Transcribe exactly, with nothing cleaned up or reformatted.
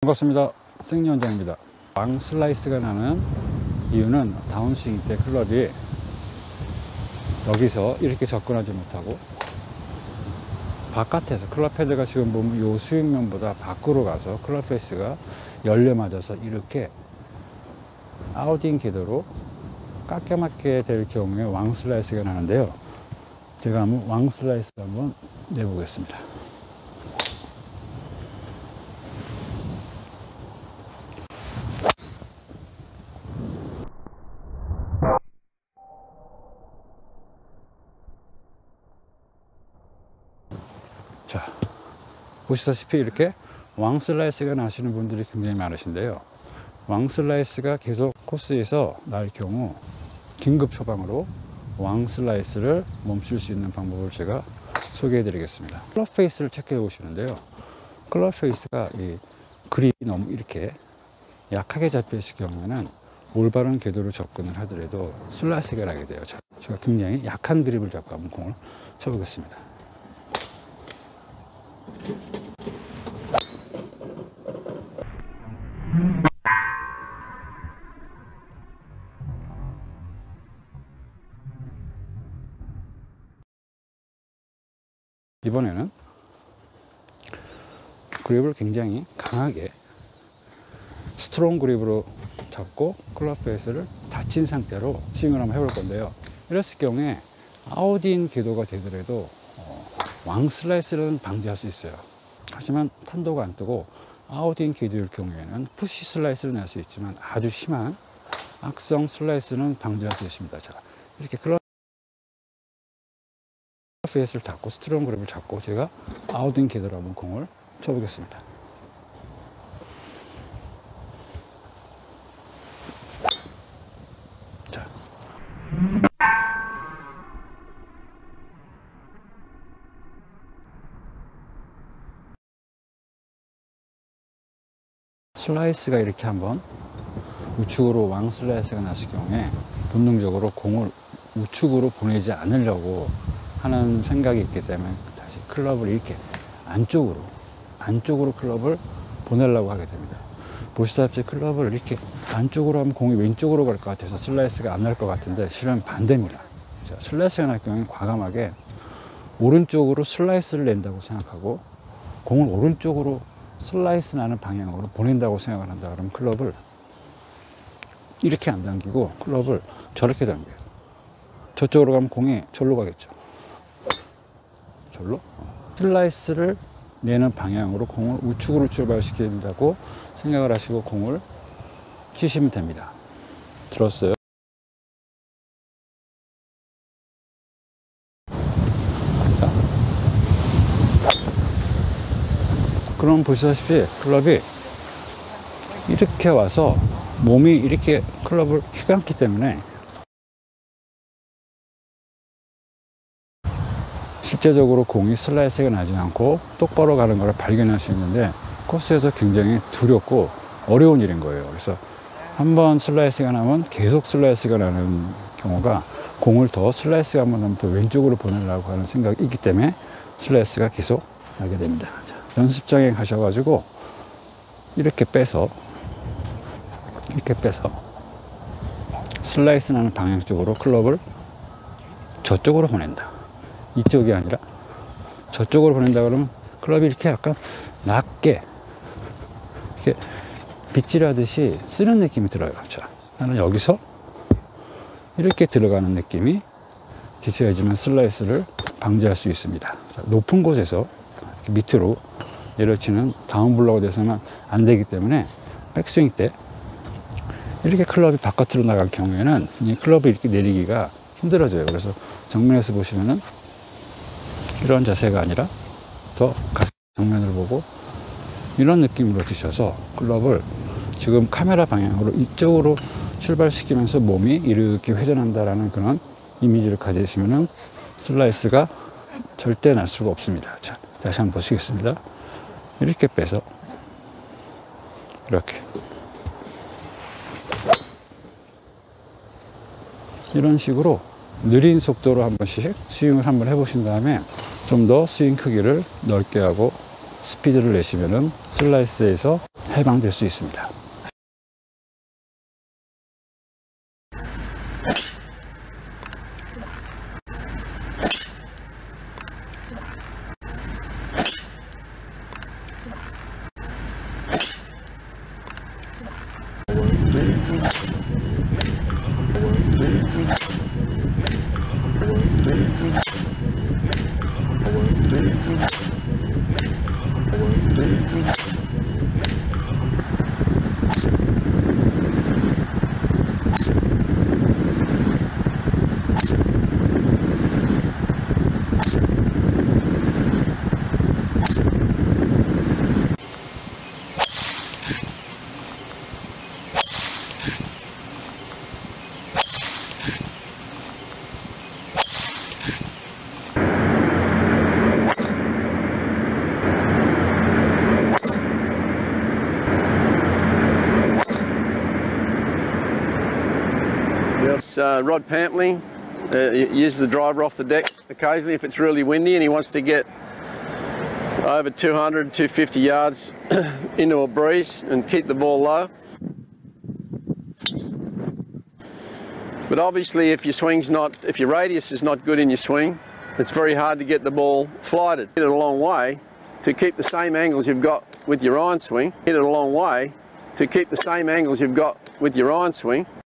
반갑습니다. 승리 원장입니다. 왕 슬라이스가 나는 이유는 다운스윙 때 클럽이 여기서 이렇게 접근하지 못하고 바깥에서 클럽 헤드가 지금 보면 이 스윙면보다 밖으로 가서 클럽 페이스가 열려 맞아서 이렇게 아웃인 궤도로 깎여 맞게 될 경우에 왕 슬라이스가 나는데요. 제가 한번 왕 슬라이스 한번 내보겠습니다. 자, 보시다시피 이렇게 왕 슬라이스가 나시는 분들이 굉장히 많으신데요. 왕 슬라이스가 계속 코스에서 날 경우 긴급 처방으로 왕 슬라이스를 멈출 수 있는 방법을 제가 소개해 드리겠습니다. 클럽 페이스를 체크해 보시는데요. 클럽 페이스가 이 그립이 너무 이렇게 약하게 잡혀 있을 경우에는 올바른 궤도로 접근을 하더라도 슬라이스가 나게 돼요. 자, 제가 굉장히 약한 그립을 잡고 한번 공을 쳐보겠습니다. 이번에는 그립을 굉장히 강하게 스트롱 그립으로 잡고 클럽 페이스를 닫힌 상태로 스윙을 한번 해볼 건데요. 이랬을 경우에 아웃인 궤도가 되더라도 어, 왕 슬라이스는 방지할 수 있어요. 하지만 탄도가 안 뜨고 아웃인 궤도일 경우에는 푸시 슬라이스를 낼 수 있지만 아주 심한 악성 슬라이스는 방지할 수 있습니다. 자, 이렇게 클럽 페이스를 닫고 스트롱 그립을 잡고 제가 아웃인 궤도로 한번 공을 쳐보겠습니다. 자. 슬라이스가 이렇게 한번 우측으로 왕 슬라이스가 났을 경우에 본능적으로 공을 우측으로 보내지 않으려고 하는 생각이 있기 때문에 다시 클럽을 이렇게 안쪽으로 안쪽으로 클럽을 보내려고 하게 됩니다. 보시다시피 클럽을 이렇게 안쪽으로 하면 공이 왼쪽으로 갈 것 같아서 슬라이스가 안 날 것 같은데 실은 반대입니다. 자, 슬라이스가 날 경우에는 과감하게 오른쪽으로 슬라이스를 낸다고 생각하고 공을 오른쪽으로 슬라이스 나는 방향으로 보낸다고 생각을 한다 그러면 클럽을 이렇게 안 당기고 클럽을 저렇게 당겨요. 저쪽으로 가면 공이 절로 가겠죠. 절로 슬라이스를 내는 방향으로 공을 우측으로 출발시킨다고 생각을 하시고 공을 치시면 됩니다. 들었어요? 자. 그럼 보시다시피 클럽이 이렇게 와서 몸이 이렇게 클럽을 휘감기 때문에 실제적으로 공이 슬라이스가 나지 않고 똑바로 가는 것을 발견할 수 있는데 코스에서 굉장히 두렵고 어려운 일인 거예요. 그래서 한번 슬라이스가 나면 계속 슬라이스가 나는 경우가 공을 더 슬라이스가 한번 나면 더 왼쪽으로 보내려고 하는 생각이 있기 때문에 슬라이스가 계속 나게 됩니다. 자, 연습장에 가셔가지고 이렇게 빼서 이렇게 빼서 슬라이스 나는 방향 쪽으로 클럽을 저쪽으로 보낸다. 이쪽이 아니라 저쪽으로 보낸다 그러면 클럽이 이렇게 약간 낮게 이렇게 빗질하듯이 쓰는 느낌이 들어요. 자, 나는 여기서 이렇게 들어가는 느낌이 기체해지면 슬라이스를 방지할 수 있습니다. 자, 높은 곳에서 밑으로 내려치는 다운블로가 돼서는 안 되기 때문에 백스윙 때 이렇게 클럽이 바깥으로 나갈 경우에는 이 클럽을 이렇게 내리기가 힘들어져요. 그래서 정면에서 보시면은 이런 자세가 아니라 더 가슴 정면을 보고 이런 느낌으로 드셔서 클럽을 지금 카메라 방향으로 이쪽으로 출발시키면서 몸이 이렇게 회전한다라는 그런 이미지를 가지시면은 슬라이스가 절대 날 수가 없습니다. 자, 다시 한번 보시겠습니다. 이렇게 빼서 이렇게 이런 식으로 느린 속도로 한 번씩 스윙을 한번 해보신 다음에 좀 더 스윙 크기를 넓게 하고 스피드를 내시면은 슬라이스에서 해방될 수 있습니다. It's uh, Rod Pampling. Uh, uses the driver off the deck occasionally if it's really windy and he wants to get over two hundred, two fifty yards into a breeze and keep the ball low. But obviously if your swing's not, if your radius is not good in your swing, it's very hard to get the ball flighted. Hit it a long way to keep the same angles you've got with your iron swing. Hit it a long way to keep the same angles you've got with your iron swing.